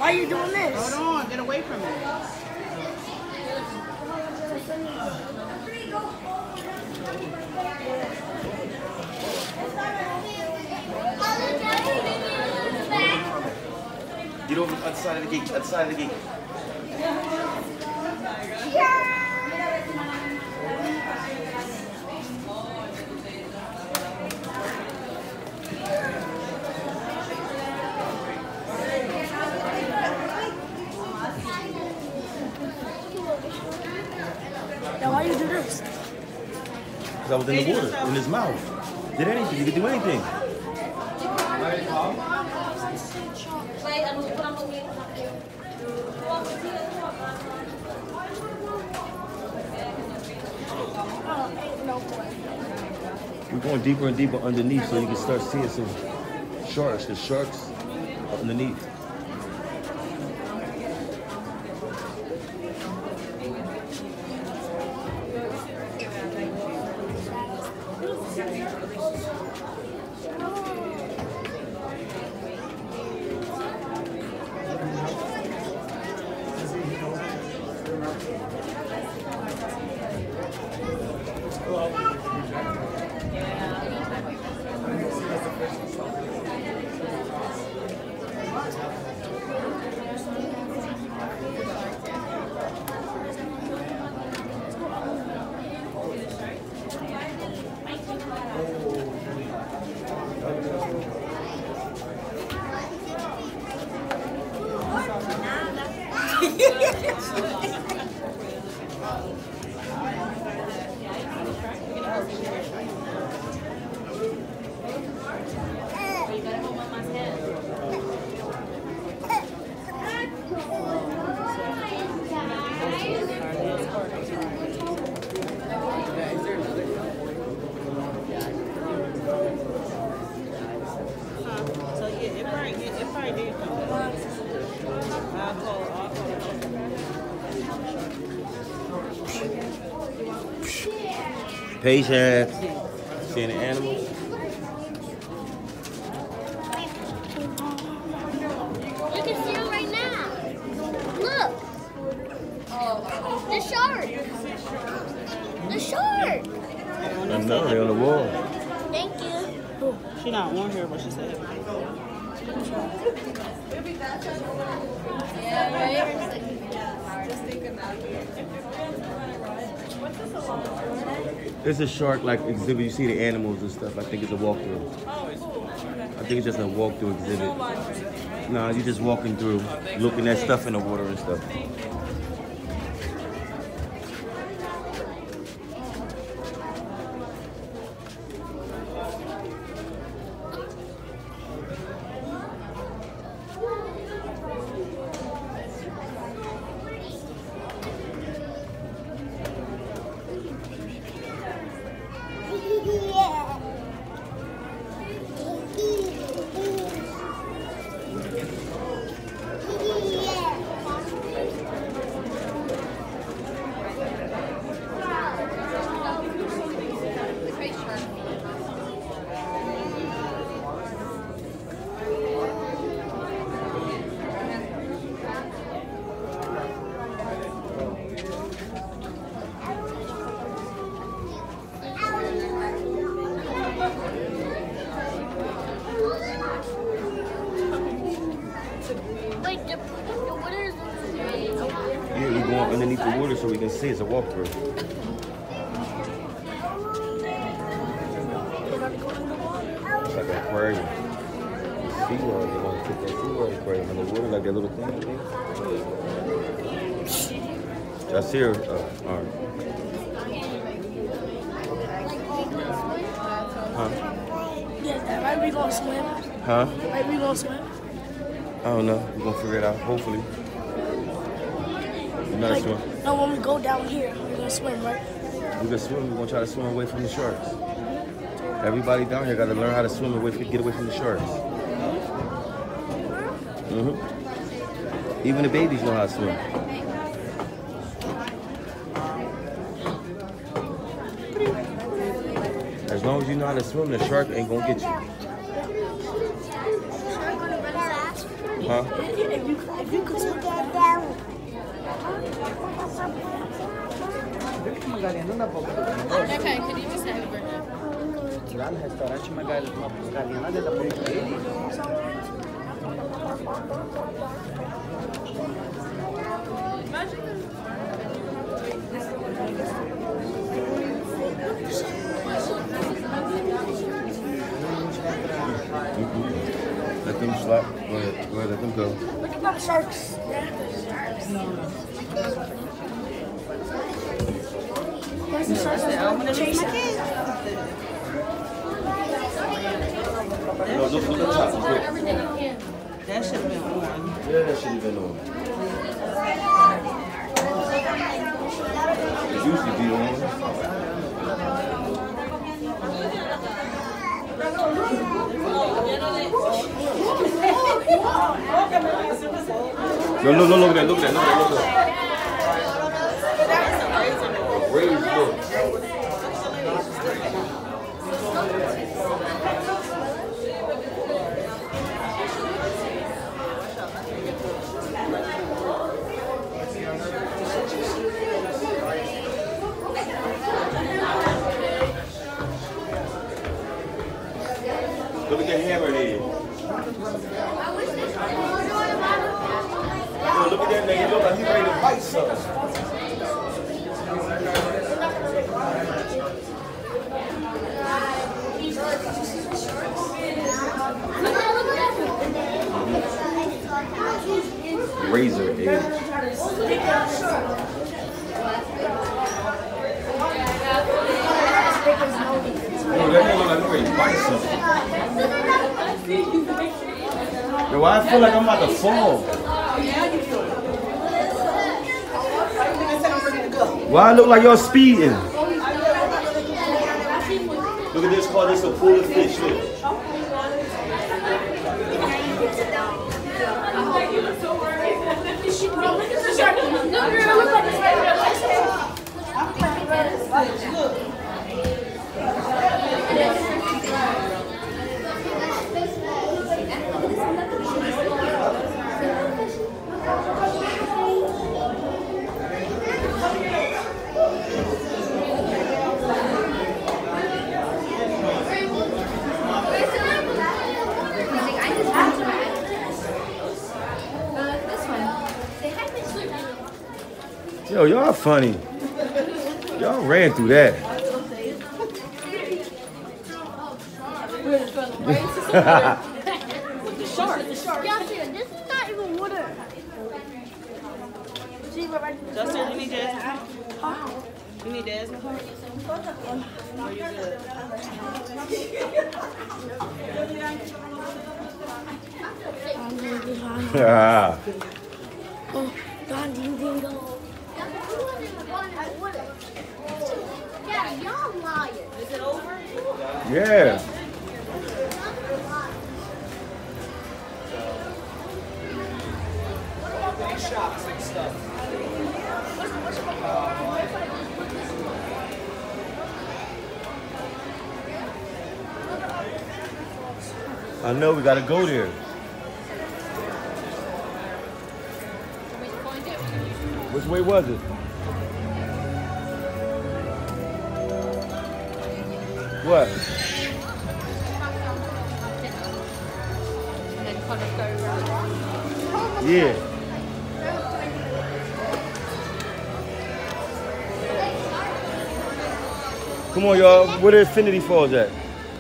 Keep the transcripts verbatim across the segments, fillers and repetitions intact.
Why are you doing this? Hold on, get away from me. Get over the other side of the gate, other side of the gate. Now, why you do this? Because I was in the water, in his mouth. Did anything, you could do anything. We're going deeper and deeper underneath so you can start seeing some sharks. The sharks are underneath. Patience. Seeing the animals. You can see them right now. Look. The shark. The shark. I know, they're on the wall. Thank you. She not on here, but she said. Yeah, right? It's a shark like exhibit. You see the animals and stuff. I think it's a walkthrough. I think it's just a walkthrough exhibit. No, you're just walking through, looking at stuff in the water and stuff. Wait, the, the water is Yeah, we're going underneath the water so we can see. It's a walkthrough. It's like an aquarium. SeaWorld, they want to put that SeaWorld aquarium in the water like that little thing. I see her. Uh, all right. Huh? Yeah, right, we gonna swim. Huh? Right, we gonna swim. I don't know. We're gonna figure it out. Hopefully. We're not Like, swim. no, when we go down here, we're gonna swim, right? We're gonna swim. We're gonna try to swim away from the sharks. Everybody down here got to learn how to swim away, get away from the sharks. Mm-hmm. Even the babies know how to swim. As long as you know how to swim, the shark ain't gonna get you. Shark gonna run fast? Huh? If you, if you could swim. Uma galinha não dá pra boca. Okay, could you just have it? Lá no restaurante, uma galinha, uma galinha lá dentro da boca dele. Let them slap. Go ahead. Go ahead. Let them go. Look at the sharks. Yeah. Where's the sharks? I'm gonna chase it. No, look, look at the top. Look. That should have been on. Yeah, that should have been on. It used to be on. No, no, no, look at that, look at that, look at that, look at that. Raise, look. Look at the hammerhead. Yo, look at that man. He look like he's ready to fight something. Razor edge. Yo, that man look like he's ready to fight something. Yo, why I feel like I'm about to fall? Why I look like y'all speeding? Look at this car, this is a pool of fish. Look. Yo, y'all funny. Y'all ran through that. Justin, this is not even water. Justin, you need Jasmine? You need Jasmine? Are you good? Yeah. Oh, God, ding, ding, go. Yeah, y'all liars. Is it over? Yeah. Shots and stuff. I know, we gotta go there. Which way was it? What? Yeah. Come on, y'all. Where the Infinity Falls at?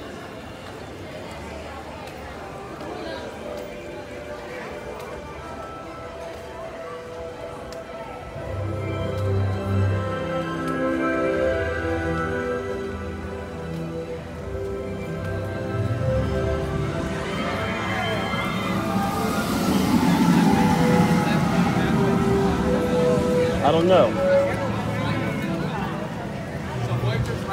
I don't know.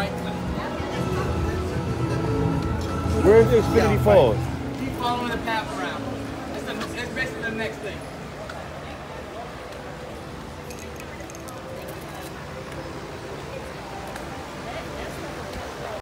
Where's the Infinity Falls? Keep following the path.